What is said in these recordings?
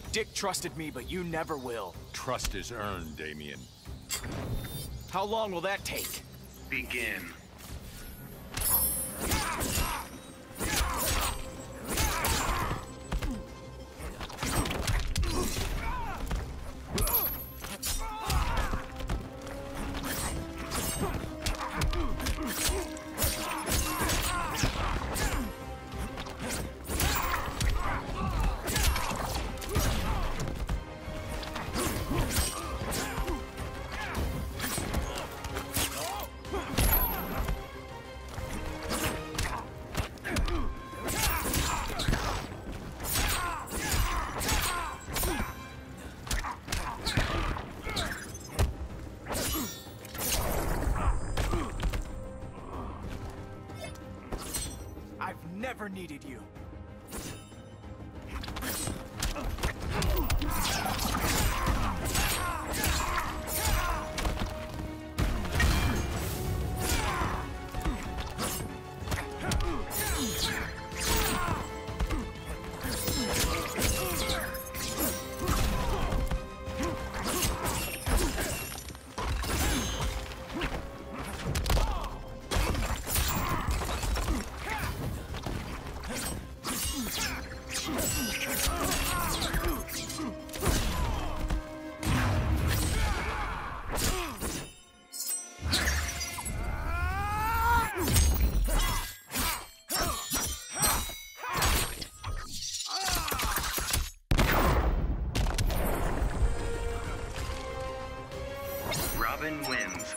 Dick trusted me, but you never will. Trust is earned, Damien. How long will that take? Begin. I've never needed you. Robin wins.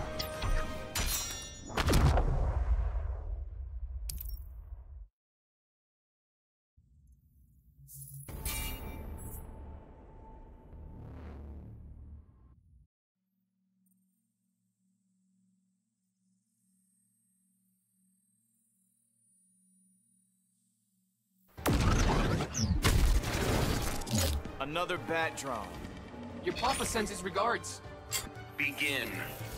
Another bat drone. Your papa sends his regards. Begin.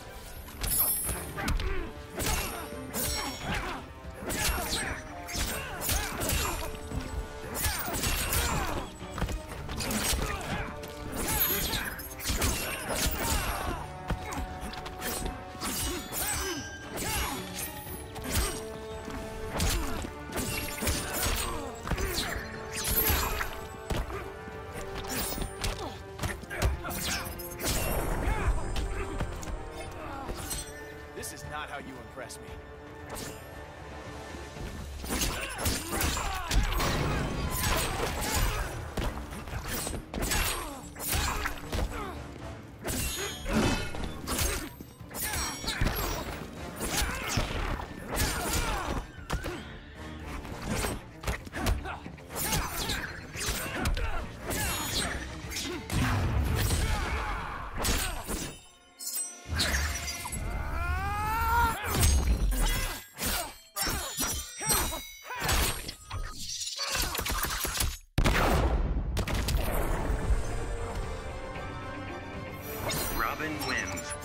This is not how you impress me. Robin wins.